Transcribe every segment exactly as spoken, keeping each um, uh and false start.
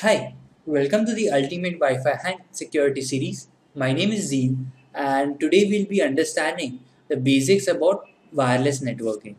Hi, welcome to the Ultimate Wi-Fi Hack Security Series. My name is Zeen, and today we'll be understanding the basics about wireless networking.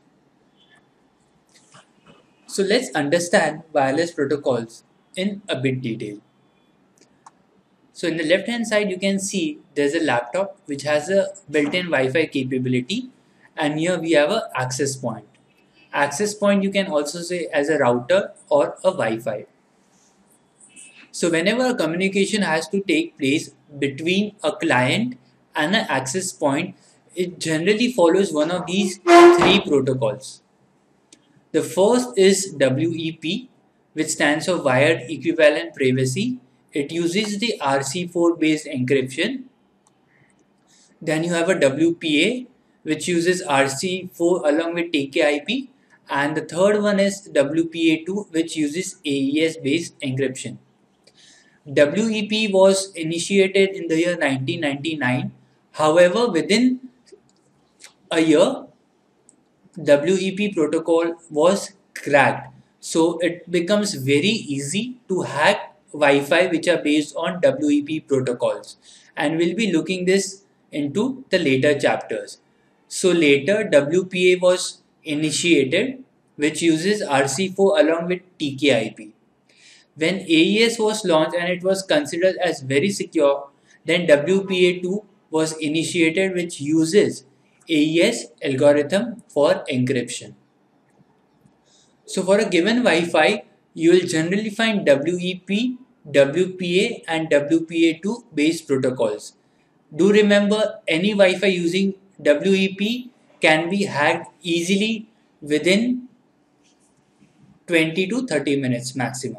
So let's understand wireless protocols in a bit detail. So in the left hand side you can see there's a laptop which has a built-in Wi-Fi capability, and here we have a access point. Access point you can also say as a router or a Wi-Fi. So whenever a communication has to take place between a client and an access point, it generally follows one of these three protocols. The first is W E P, which stands for Wired Equivalent Privacy. It uses the R C four based encryption. Then you have a W P A, which uses R C four along with T K I P. And the third one is W P A two, which uses A E S based encryption. W E P was initiated in the year nineteen ninety-nine. However, within a year, W E P protocol was cracked. So it becomes very easy to hack Wi-Fi which are based on W E P protocols. And we'll be looking this into the later chapters. So later W P A was initiated, which uses R C four along with T K I P. When A E S was launched and it was considered as very secure, then W P A two was initiated, which uses A E S algorithm for encryption. So for a given Wi-Fi, you will generally find W E P, W P A and W P A two based protocols. Do remember, any Wi-Fi using W E P can be hacked easily within twenty to thirty minutes maximum.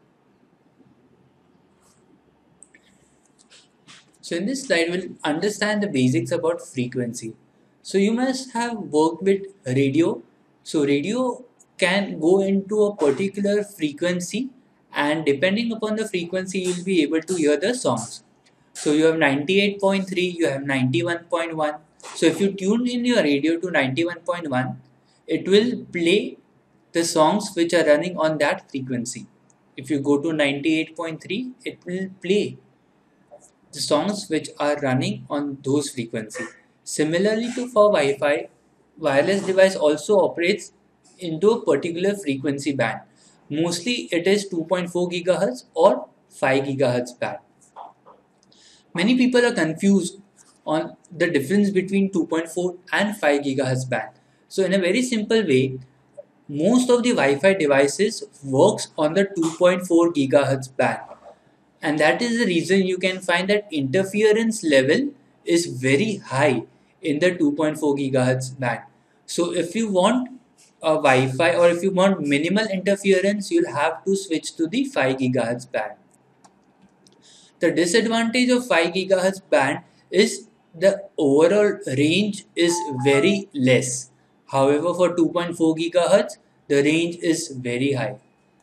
So in this slide, we'll understand the basics about frequency. So you must have worked with radio. So radio can go into a particular frequency, and depending upon the frequency, you'll be able to hear the songs. So you have ninety-eight point three, you have ninety-one point one. So if you tune in your radio to ninety-one point one, it will play the songs which are running on that frequency. If you go to ninety-eight point three, it will play the songs which are running on those frequencies. Similarly to for Wi-Fi, wireless device also operates into a particular frequency band. Mostly it is two point four gigahertz or five gigahertz band. Many people are confused on the difference between two point four and five gigahertz band. So in a very simple way, most of the Wi-Fi devices works on the two point four gigahertz band. And that is the reason you can find that interference level is very high in the two point four gigahertz band. So if you want a Wi-Fi or if you want minimal interference, you'll have to switch to the five gigahertz band. The disadvantage of five gigahertz band is the overall range is very less. However, for two point four gigahertz, the range is very high.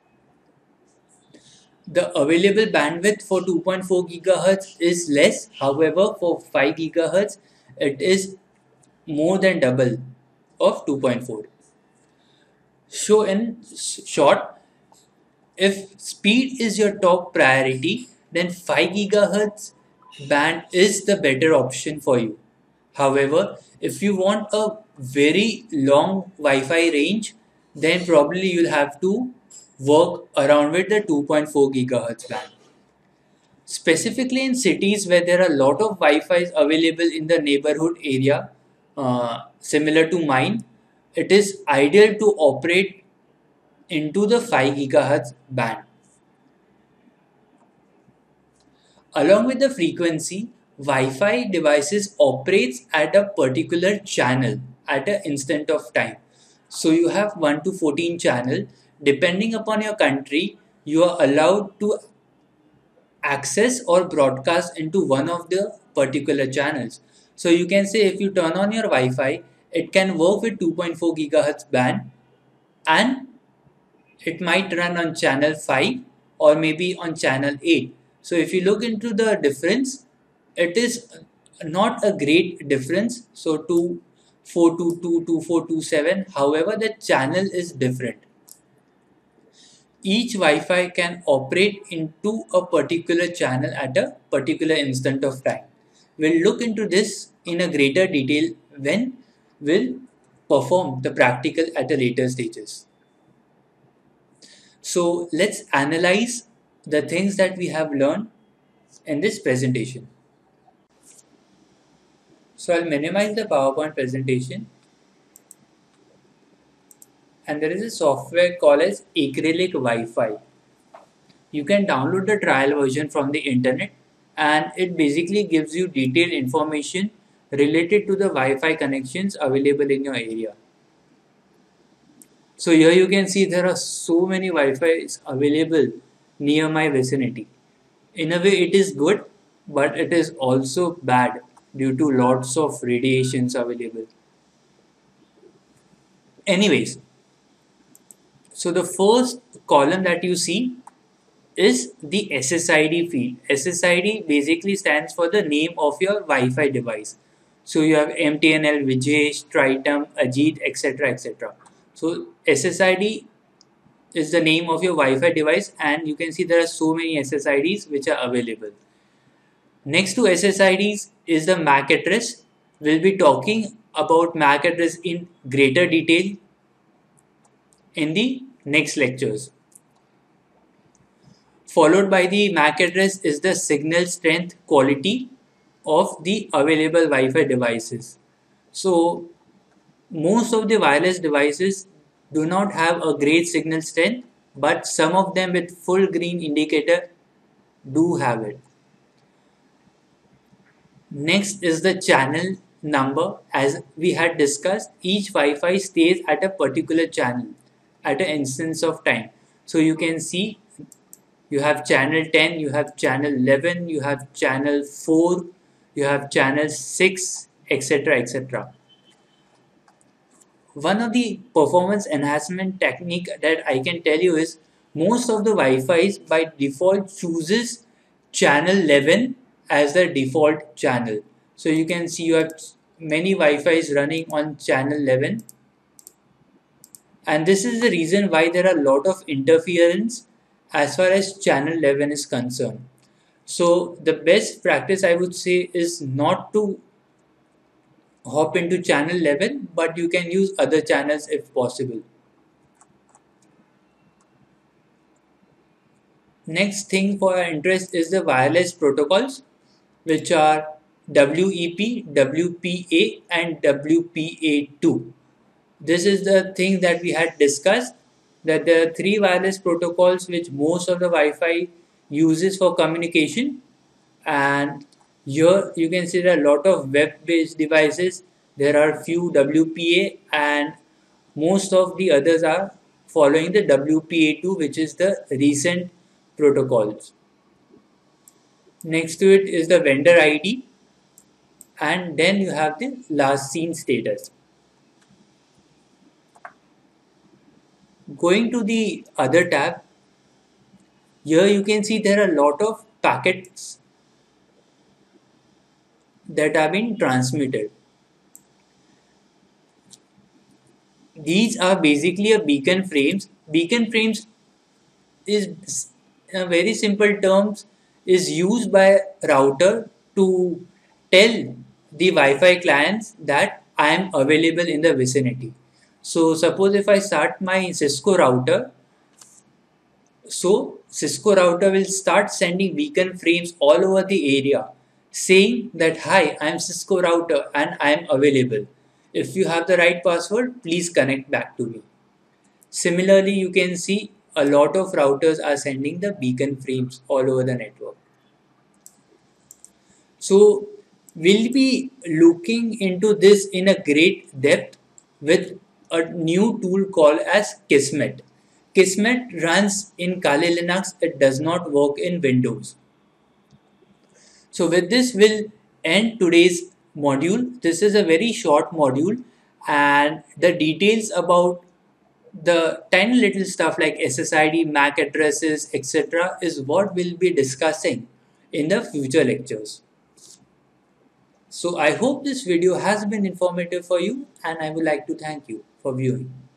The available bandwidth for two point four gigahertz is less. However, for five gigahertz, it is more than double of two point four. So in short, if speed is your top priority, then five gigahertz band is the better option for you. However, if you want a very long Wi-Fi range, then probably you'll have to work around with the two point four gigahertz band. Specifically in cities where there are a lot of Wi-Fis available in the neighborhood area, uh, similar to mine, it is ideal to operate into the five gigahertz band. Along with the frequency, Wi-Fi devices operates at a particular channel at an instant of time. So you have one to fourteen channel. Depending upon your country, you are allowed to access or broadcast into one of the particular channels. So you can say if you turn on your Wi-Fi, it can work with two point four gigahertz band and it might run on channel five or maybe on channel eight. So if you look into the difference, it is not a great difference. So two four two two, two four two seven, however the channel is different. Each Wi-Fi can operate into a particular channel at a particular instant of time. We'll look into this in a greater detail when we'll perform the practical at a later stages. So let's analyze the things that we have learned in this presentation. So I'll minimize the PowerPoint presentation, and there is a software called as Acrylic Wi-Fi. You can download the trial version from the internet, and it basically gives you detailed information related to the Wi-Fi connections available in your area. So here you can see there are so many Wi-Fis available near my vicinity. In a way it is good, but it is also bad due to lots of radiations available. Anyways, so the first column that you see is the S S I D field. S S I D basically stands for the name of your Wi-Fi device. So you have M T N L, Vijay, Tritum, Ajit, et cetera et cetera. So S S I D is the name of your Wi-Fi device, and you can see there are so many S S I Ds which are available. Next to S S I Ds is the M A C address. We'll be talking about M A C address in greater detail in the next lectures. Followed by the M A C address is the signal strength quality of the available Wi-Fi devices. So most of the wireless devices do not have a great signal strength, but some of them with full green indicator do have it. Next is the channel number. As we had discussed, each Wi-Fi stays at a particular channel at an instance of time. So you can see you have channel ten, you have channel eleven, you have channel four, you have channel six, et cetera et cetera. One of the performance enhancement technique that I can tell you is most of the Wi-Fi's by default chooses channel eleven as the default channel. So you can see you have many Wi-Fi's running on channel eleven, and this is the reason why there are a lot of interference as far as channel eleven is concerned. So the best practice I would say is not to hop into channel eleven, but you can use other channels if possible. Next thing for our interest is the wireless protocols, which are W E P, W P A and W P A two. This is the thing that we had discussed, that there are three wireless protocols which most of the Wi-Fi uses for communication, and here you can see there are a lot of web-based devices. There are few W P A, and most of the others are following the W P A two, which is the recent protocols. Next to it is the vendor I D, and then you have the last seen status. Going to the other tab, here you can see there are a lot of packets that have been transmitted. These are basically a beacon frames. Beacon frames is, in very simple terms, is used by router to tell the Wi-Fi clients that I am available in the vicinity. So suppose if I start my Cisco router, so Cisco router will start sending beacon frames all over the area saying that, hi, I am Cisco router and I am available. If you have the right password, please connect back to me. Similarly, you can see a lot of routers are sending the beacon frames all over the network. So we'll be looking into this in a great depth with a new tool called as Kismet. Kismet runs in Kali Linux. It does not work in Windows. So with this, we'll end today's module. This is a very short module, and the details about the tiny little stuff like S S I D, M A C addresses, et cetera is what we'll be discussing in the future lectures. So I hope this video has been informative for you, and I would like to thank you for viewing.